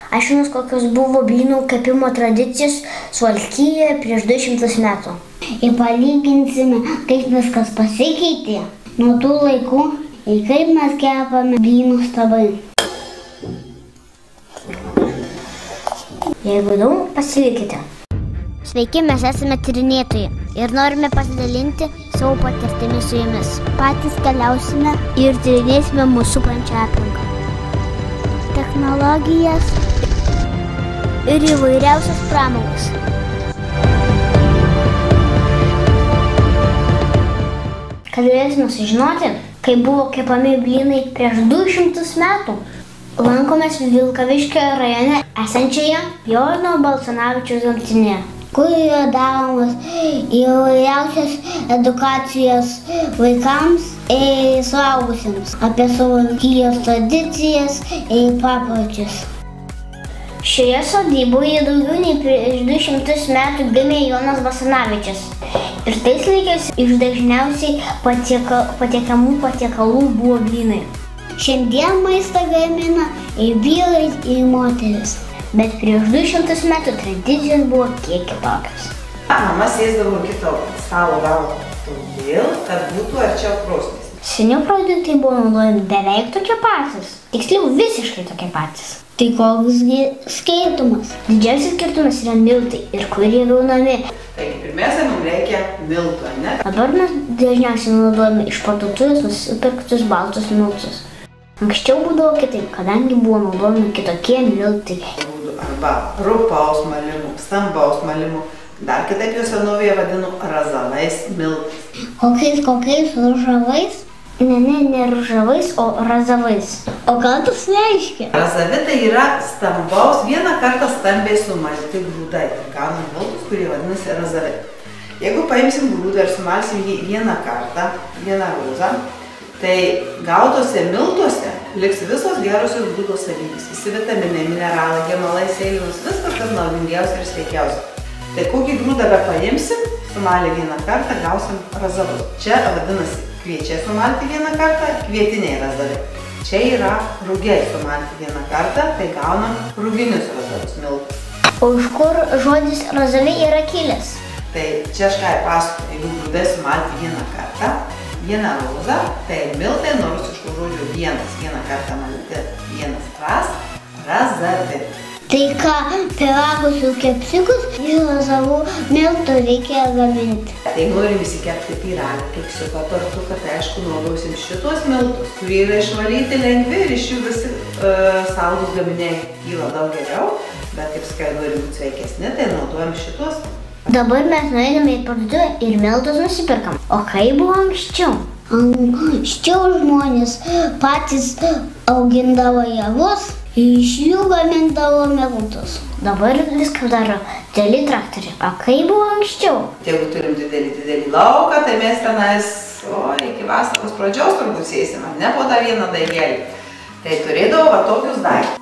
Aiškinus, kokios buvo blynų kepimo tradicijos Suvalkijoje prieš 200 metų. Ir palyginsime, kaip viskas pasikeitė nuo tų laikų ir kaip mes kepame blynus dabar. Jeigu įdomu, pasilikite. Sveiki, mes esame tyrinėtojai ir norime pasidalinti savo patirtimi su jumis. Patys keliausime ir tyrinėsime mūsų supančią aplinką, technologijas ir įvairiausias pramogas. Kad galėsime sužinoti, kaip buvo kepami blynai prieš 200 metų, lankomės Vilkaviškio rajone esančioje Jono Balsanavičiaus gamtinėje, kur yra daromos įvairiausios edukacijos vaikams ir suaugusiems apie Suvalkijos tradicijas ir papročius. Šioje sodyboje daugiau nei prieš 200 metų gimė Jonas Basanavičius ir tais laikais iš dažniausiai patiekamų patiekalų buvo blynai. Šiandien maistą gamina ir vyrai, ir moteris. Bet prieš 200 metų tradicijos buvo kiek kitokios. Mama sėsdavo kito stalo galo todėl, kad būtų arčiau krosnies. Seniau produktai buvo naudojami beveik tokie patys, tiksliau visiškai tokie patys. Tai koks skirtumas? Didžiausias skirtumas yra miltai ir kur jie gaunami. Taigi pirmiausia, mums reikia miltų, ne? Dabar mes dažniausiai naudojame iš parduotuvės nusipirktus baltus miltus. Anksčiau būdavo kitaip, kadangi buvo naudojami kitokie miltai. Arba rupaus malimų, stambaus malimų. Dar kitaip juos senovėje vadinu razavais miltais. Kokiais ružavais? Ne ružavais, o razavais. O ką tas reiškia? Razavitai yra stambaus, vieną kartą stambiai sumalti grūdai. Gaunam miltus, kurie vadinasi razavai. Jeigu paimsim grūdą ir sumalsim jį vieną kartą, vieną rozą, tai gautose miltuose liks visos gerosios grūdo savybės. Visi vitaminai, mineralai, gemalai, seilinos, viskas, kas naudingiausia ir sveikiausia. Tai kokį grūdą be paimsim, sumalę vieną kartą, gausim razavus. Čia vadinasi kviečiai sumalti vieną kartą, kvietiniai razavai. Čia yra rugiai sumalti vieną kartą, tai gaunam ruginius razavus miltus. O iš kur žodis razavai yra kilęs? Tai čia aš ką pasakoju, jeigu grūdai sumalti vieną kartą, vieną rozą, tai miltai nuo rusiškų žodžių vieną kartą malti, vienas razavi. Tai ką, pyragus ir kepsikus ir razavų miltų reikia gaminti. Tai norim įsikepti pyragą, keksiuką, tortuką, tai aišku naudosim šitos miltus, kurie yra išvalyti lengvi ir iš jų visi saldūs gaminiai kyla daug geriau, bet kaip sakai, norim būti sveikesni, tai naudojam šitos. Dabar mes nueiname į parduotuvę ir miltus nusipirkam. O kaip buvo anksčiau? Anksčiau žmonės patys augindavo javus ir iš jų gamindavo miltus. Dabar viską daro dideli traktoriai. O kaip buvo anksčiau? Jeigu turim didelį lauką, tai mes tenais iki vasaros pradžios turbūt sėsim, ne po tą vieną daigelį. Tai turėdavo va tokius daiktus.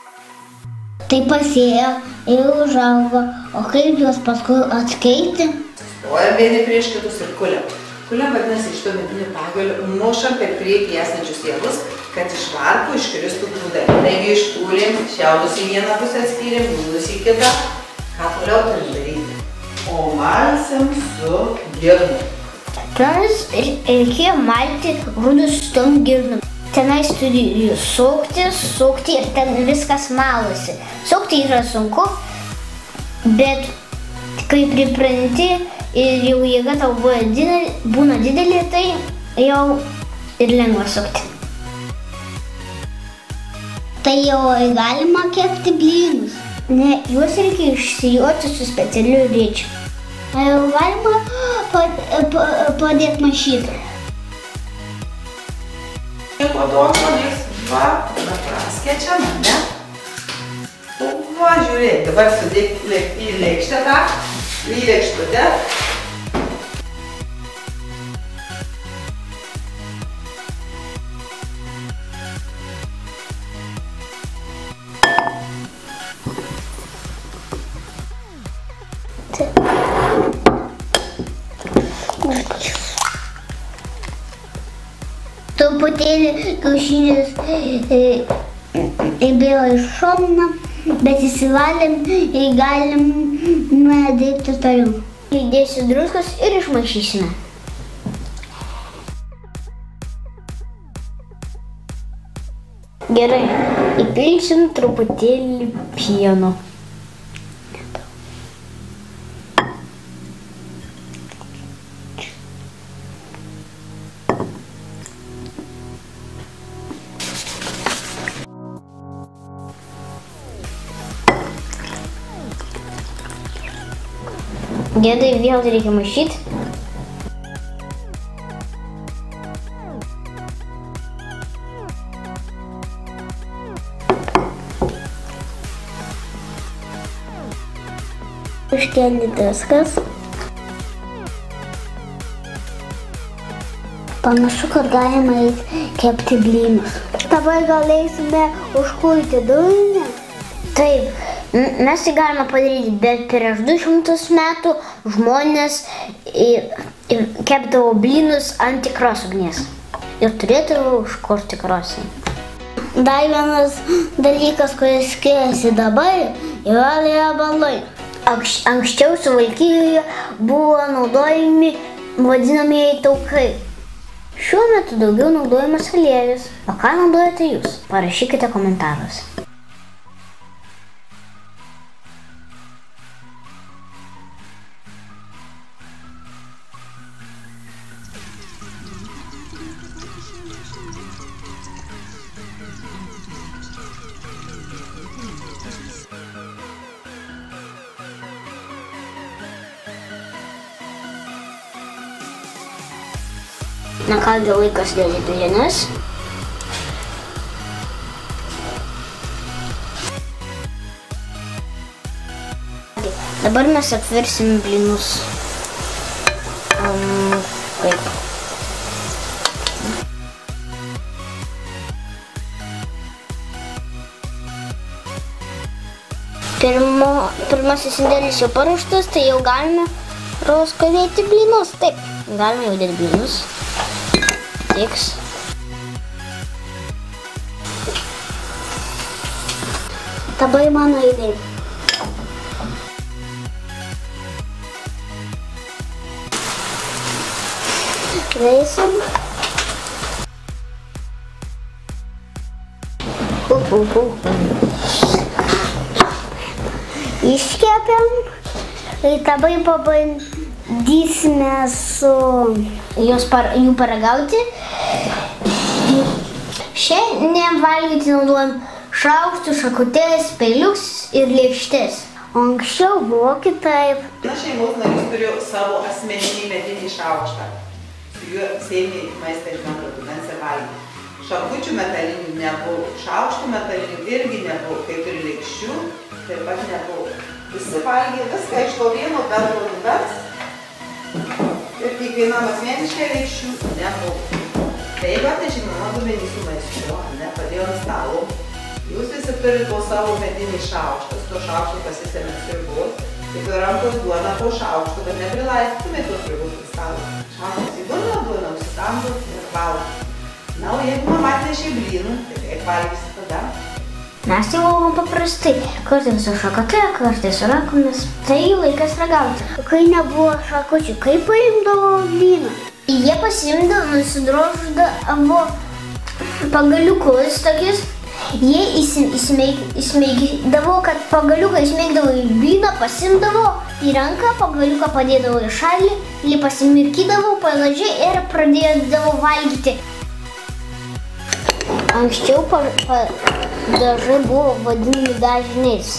Tai pasėjo ir užaugo, o kaip juos paskui atskirti? Stojam vieni prieš kitus ir kuliam. Kuliam vadinasi iš to medinių pagalių mušam per priekį esančius javus, kad iš varpų iškristų grūdai. Taigi iškūrėm, šiaudus į vieną pusę atskyrėm, grūdus į kitą. Ką toliau turim daryti? O malsim su girnu. Tenais reikėjo malti grūdus su tom girnom. Tenais turi sukti ir ten viskas malasi. Sukti yra sunku, bet kai pripranti ir jau jėga tau būna didelė, tai jau ir lengva sukti. Tai jau galima kepti blynus? Ne, juos reikia išsijuoti su specialiu rėčiu. Ar jau galima padėti maišyti? Nieko daug liks, va, praskečiam, ne? Va, žiūrėk, dabar sudėk į lėkštę tą, į lėkštutę. Truputėlį kiaušinis įbėra į šoną Bet įsivalėm ir galime dirbti toliau. Įdėsiu druskos ir išmaišysime. Gerai, įpilsim truputėlį pieno. Gerai, vėl reikia maišyti. Užkeli druskas. Panašu, kad galima kepti blynus. Dabar gal eisime užkulti dujinę? Taip, mes tai galime padaryti, bet prieš 200 metų žmonės kepdavo blynus ant tikros ugnies ir turėdavo užkurti krosnį. Dar vienas dalykas, kuris skiriasi dabar, yra riebalai. Anksčiau Suvalkijoje buvo naudojami vadinamieji taukai. Šiuo metu daugiau naudojamas aliejus. O ką naudojate jūs? Parašykite komentaruose. Na kągi, laikas dėti blynus. Dabar mes apversim blynus. Kaip? Pirmasis indėlis jau paruoštas, tai jau galime skaldyti blynus. Taip, galime jau dėti blynus. Tiks. Dabar mano idėja. Veisim. Iškepėm. Ir dabar pabandysime jų paragauti. Šiandien valgyti naudojam šaukštus, šakutės, peilius ir lėkštes. Anksčiau buvo kitaip. Šeimos narys turėjo savo asmeninį medinį šaukštą. Su juo sėmė maistą iš bendro dubens ir valgė. Šakučių metalinių nebuvo, šaukštų metalinių irgi nebuvo, kaip ir lėkščių, taip pat nebuvo. Visi valgė viską iš to vieno bendro dubens ir kiekvienam asmeniškai lėkščių nebuvo. Tai jeigu atnešė mama dubenį su maistu, padėjo ant stalo, jūs visi turite po savo medinį šaukštą, su to šaukštu pasisėmėt sriubos, kaip ir rankos duona po šaukštu, bet neprilaistytumėt tos sriubos ant stalo. Šaukštas į duoną, užsitamdot ir valgot. Na, o jeigu mama atnešė blynų, tai kaip valgysi tada? Mes tai valgom paprastai, kartais su šakute, kartais su rankomis. Tai laikas ragauti. Kai nebuvo šakučių, kaip paimdavo blyną? Jie pasiimdavo, nusidroždavo pagaliukus tokius. Jie įsmeigdavo, kad pagaliuką įsmeigdavo į blyną, pasimdavo į ranką, pagaliuką padėdavo į šalį, jį pasimirkydavo paladžiai ir pradėdavo valgyti. Anksčiau dažai buvo vadinami dažniais.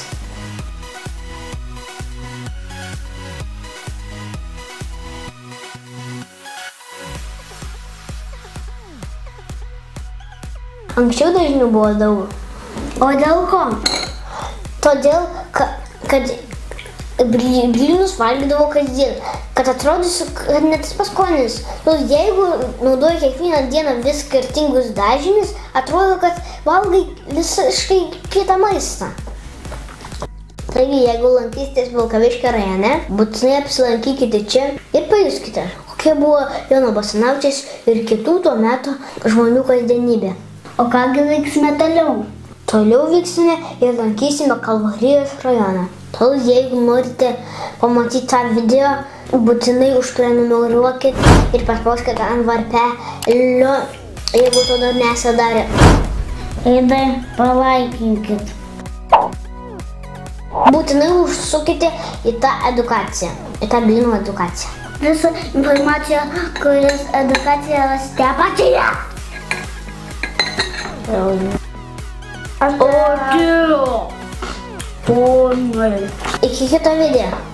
Anksčiau dažnių buvo daug. O dėl ko? Todėl, kad blynus valgydavo kasdien, kad atrodysiu, kad net tas paskonis. Jeigu naudoji kiekvieną dieną vis skirtingus dažinius, atrodo, kad valgai visiškai kitą maistą. Taigi, jeigu lankysitės Vilkaviškio rajone, būtinai apsilankykite čia ir pajuskite, kokia buvo Jono Basanavičiaus ir kitų tuo metu žmonių kasdienybė. O kągi veiksime toliau? Toliau vyksime ir lankysime Kalvarijos rajoną. Tol jeigu norite pamatyti tą video, būtinai užprenumeruokit ir paspauskite ant varpelio, jeigu to dar nesate darę. Ir dar palaikinkit. Būtinai užsukite į tą edukaciją, į tą blynų edukaciją. Visą informaciją, kurios edukaciją rasite apačioje. Iki kito video.